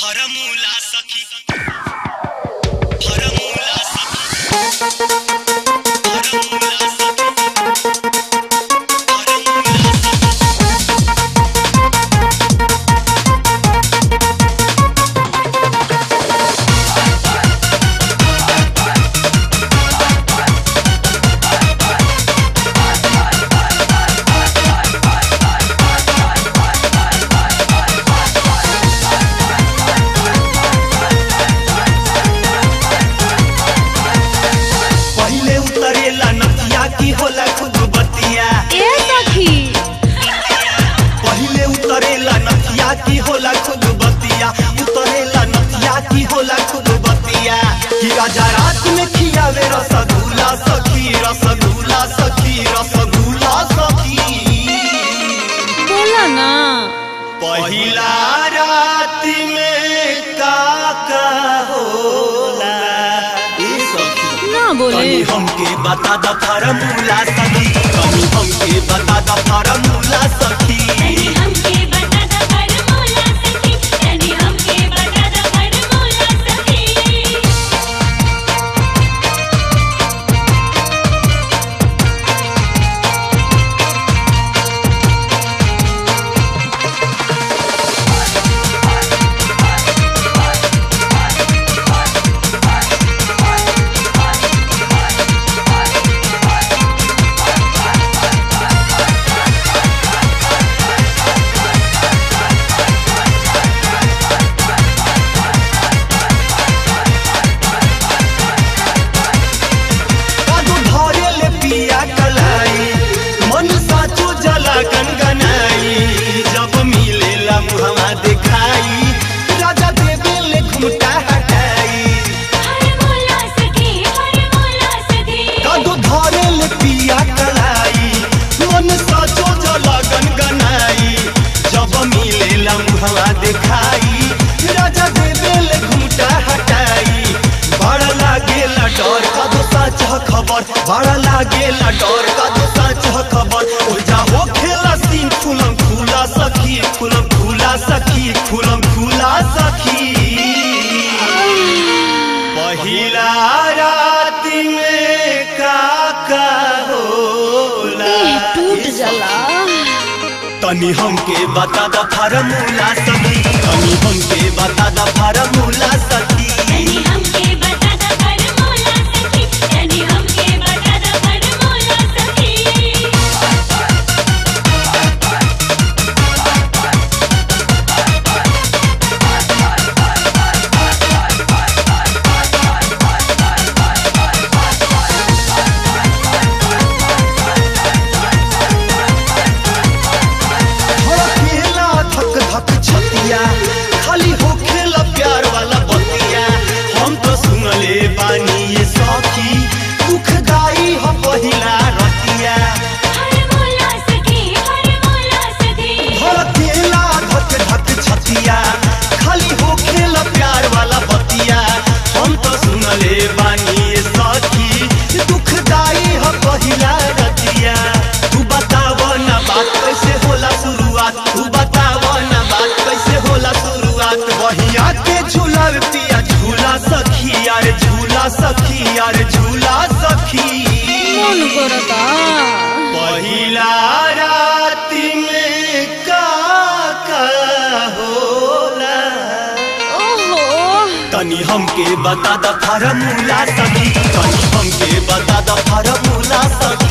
formula सखी formula सखी formula सखी की होला खुद बतिया उतरेला नथिया की होला खुद बतिया कि राजा रात में खियावे रसगुल्ला सखी रसगुल्ला सखी रसगुल्ला सखी बोला ना पहिला रात में का होला ए सखी ना बोले हमके बता द फॉर्मूला सखी हमके बता द फॉर्मूला सखी बड़ा लागेला डर का तो सच खबर ओजा हो खेला सीन खुलम खुला सखी खुलम खुला सखी खुलम खुला सखी पहिला रात में का होला टूट जाला तनी हमके बता द फॉर्मूला सखी तनी हमके बता द फॉर्मूला सखी खाली हो खेला प्यार वाला बतिया हम तो सुनले बानी ये सखी दुखदाई हो पहिला रतिया खेला धक धक छतिया खाली हो खेला प्यार वाला बतिया हम तो सुनले बानी ये सखी दुखदाई हो पहिला रतिया तू बताव ना बात कैसे होला शुरुआत तू बताव ना बात कैसे होला शुरुआत वही आके झूला पिया झूला सखी यार झूला सखी यार झूला सखी कौन करता पहिला रात में का होला ओहो तनी हमके बता द फॉर्मूला सखी तनी हमके बता द फॉर्मूला सखी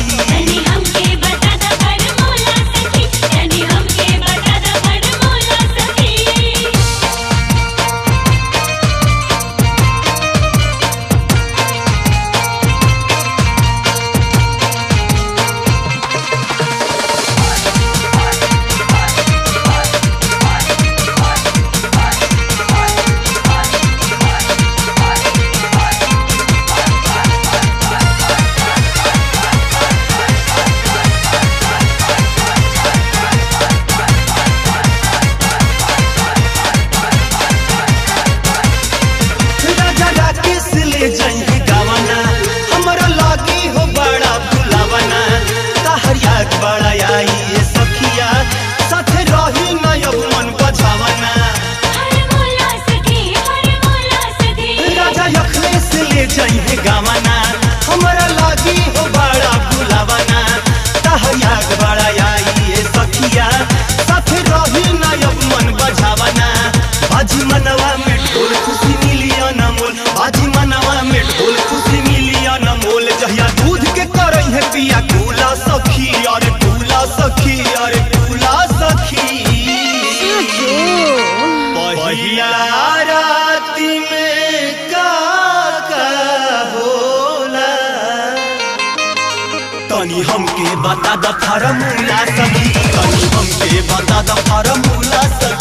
बता द फार्मूला सखी तनी हमके बता द फार्मूला सखी